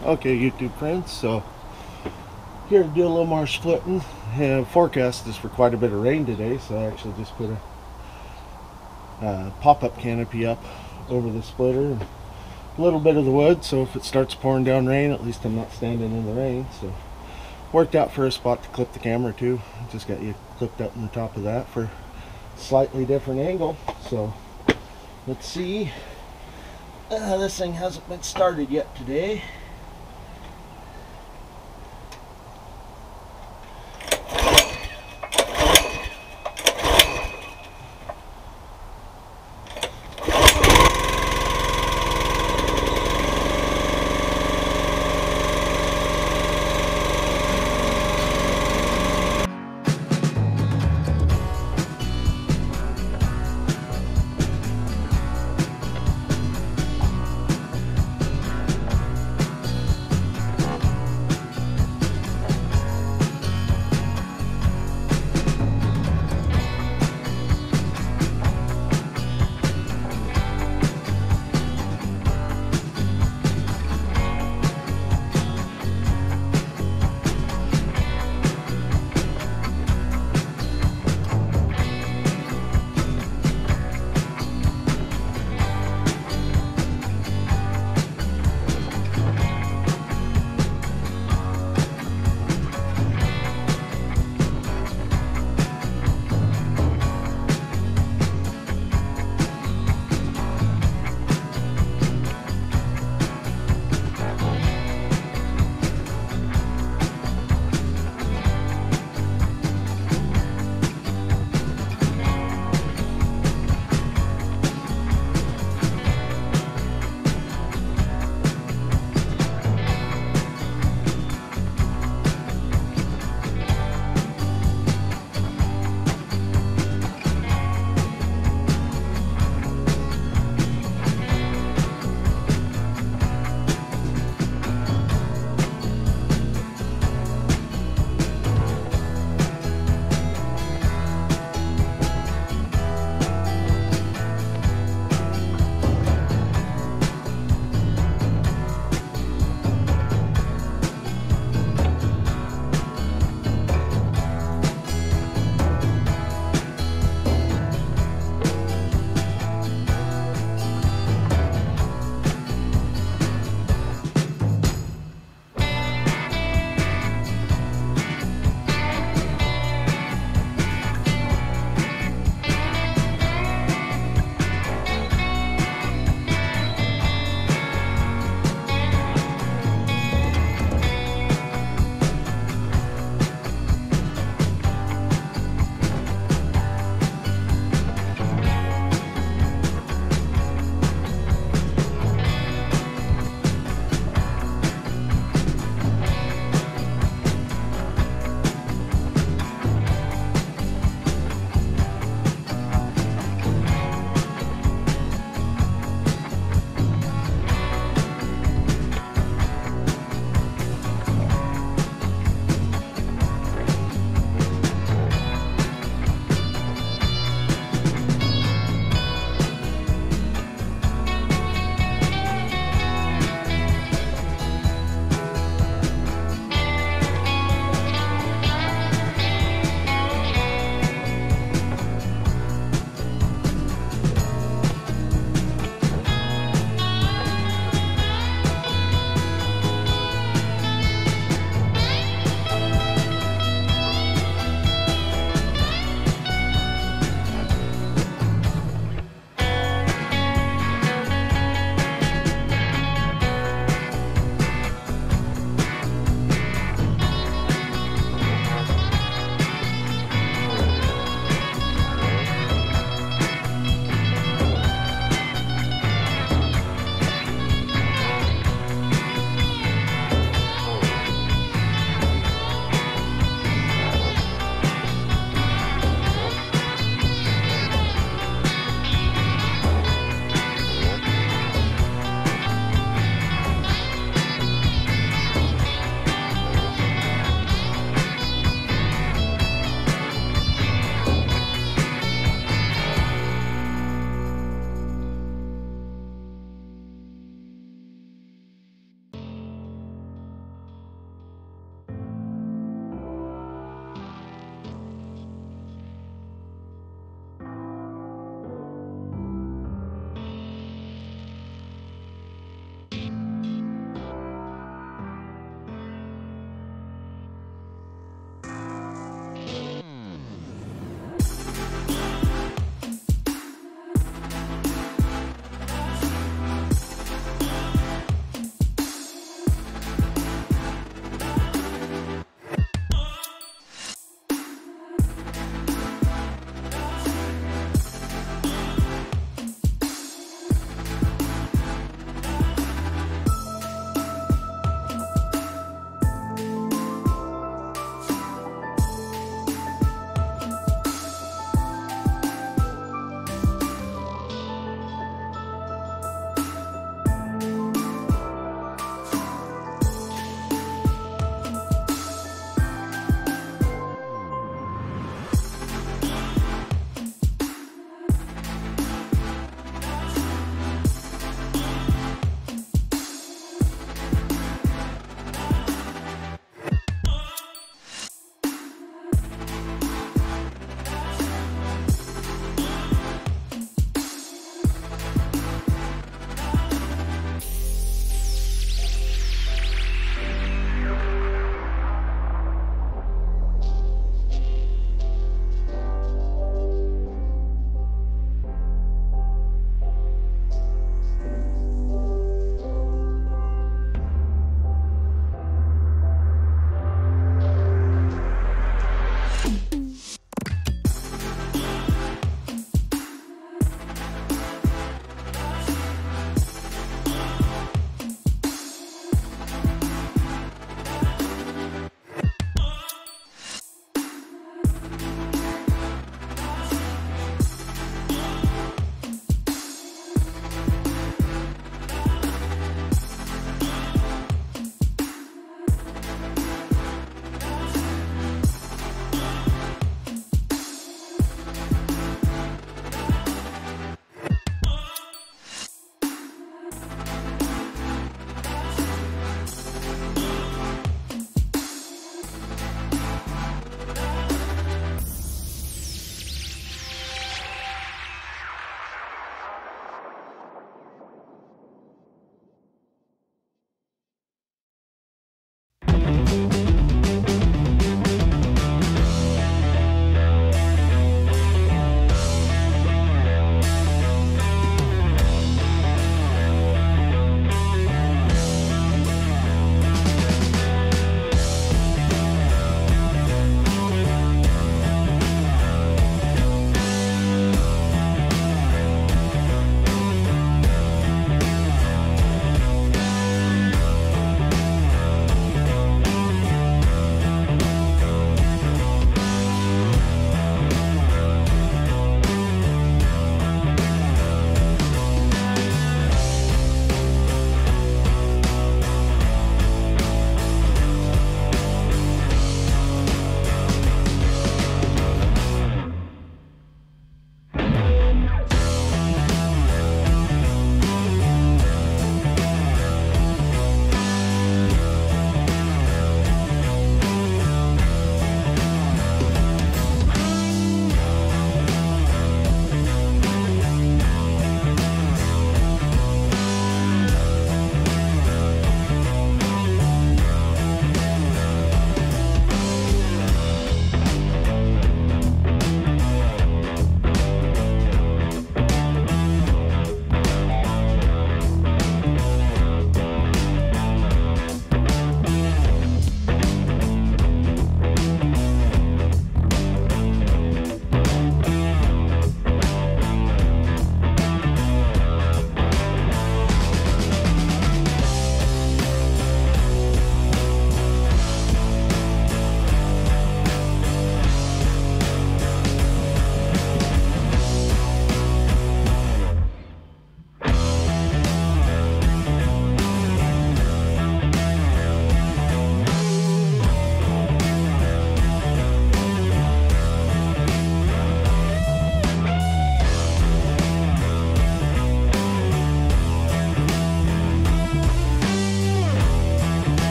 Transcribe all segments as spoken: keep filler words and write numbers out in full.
Okay, YouTube friends, so here to do a little more splitting. And forecast is for quite a bit of rain today, so I actually just put a uh, pop-up canopy up over the splitter and a little bit of the wood, so if it starts pouring down rain, at least I'm not standing in the rain. So worked out for a spot to clip the camera to. Just got you clipped up in the top of that for a slightly different angle. So let's see. Uh, this thing hasn't been started yet today.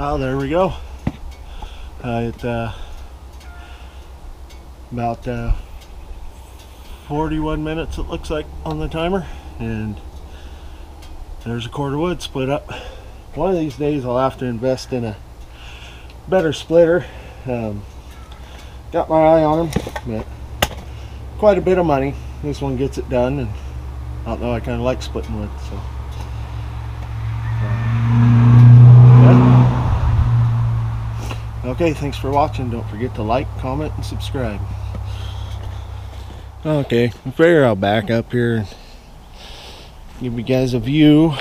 Well, there we go. Uh, it, uh, about uh, forty-one minutes it looks like on the timer, and there's a cord of wood split up. One of these days I'll have to invest in a better splitter. Um, got my eye on them, but quite a bit of money. This one gets it done, and I don't know, I kind of like splitting wood, so. Okay, thanks for watching. Don't forget to like, comment, and subscribe. Okay, I figure I'll back up here and give you guys a view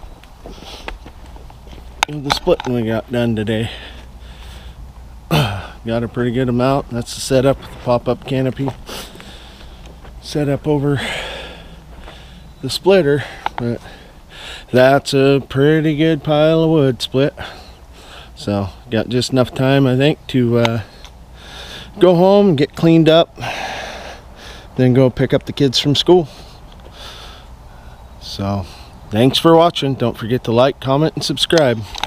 of the splitting we got done today. Got a pretty good amount. That's the setup with the pop-up canopy set up over the splitter, but that's a pretty good pile of wood split. So got just enough time, I think, to uh, go home, get cleaned up, then go pick up the kids from school. So thanks for watching. Don't forget to like, comment, and subscribe.